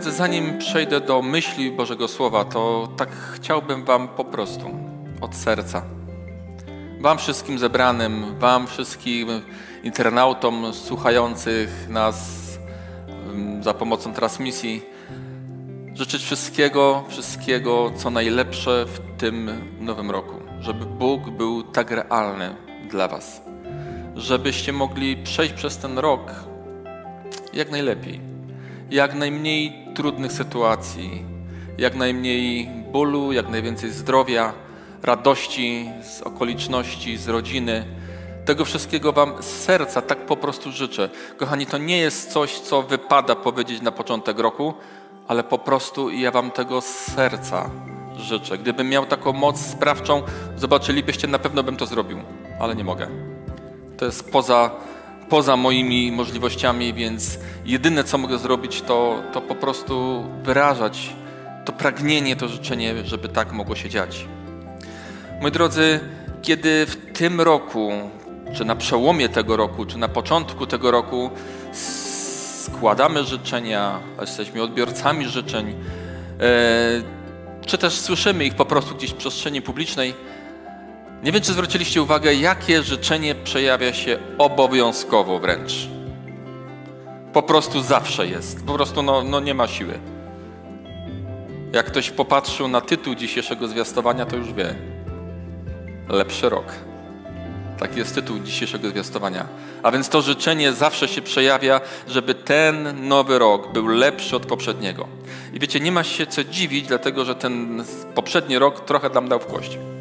drodzy, zanim przejdę do myśli Bożego Słowa, to tak chciałbym wam po prostu od serca, wam wszystkim zebranym, wam wszystkim internautom słuchających nas za pomocą transmisji, życzyć wszystkiego, co najlepsze w tym nowym roku. Żeby Bóg był tak realny dla was. Żebyście mogli przejść przez ten rok jak najlepiej. Jak najmniej trudnych sytuacji, jak najmniej bólu, jak najwięcej zdrowia, radości z okoliczności, z rodziny. Tego wszystkiego wam z serca tak po prostu życzę. Kochani, to nie jest coś, co wypada powiedzieć na początek roku, ale po prostu ja wam tego z serca życzę. Gdybym miał taką moc sprawczą, zobaczylibyście, na pewno bym to zrobił, ale nie mogę. To jest poza moimi możliwościami, więc jedyne, co mogę zrobić, to po prostu wyrażać to pragnienie, to życzenie, żeby tak mogło się dziać. Moi drodzy, kiedy w tym roku, czy na przełomie tego roku, czy na początku tego roku składamy życzenia, jesteśmy odbiorcami życzeń, czy też słyszymy ich po prostu gdzieś w przestrzeni publicznej, nie wiem, czy zwróciliście uwagę, jakie życzenie przejawia się obowiązkowo wręcz. Po prostu zawsze jest. Po prostu nie ma siły. Jak ktoś popatrzył na tytuł dzisiejszego zwiastowania, to już wie. Lepszy rok. Taki jest tytuł dzisiejszego zwiastowania. A więc to życzenie zawsze się przejawia, żeby ten nowy rok był lepszy od poprzedniego. I wiecie, nie ma się co dziwić, dlatego że ten poprzedni rok trochę nam dał w kość.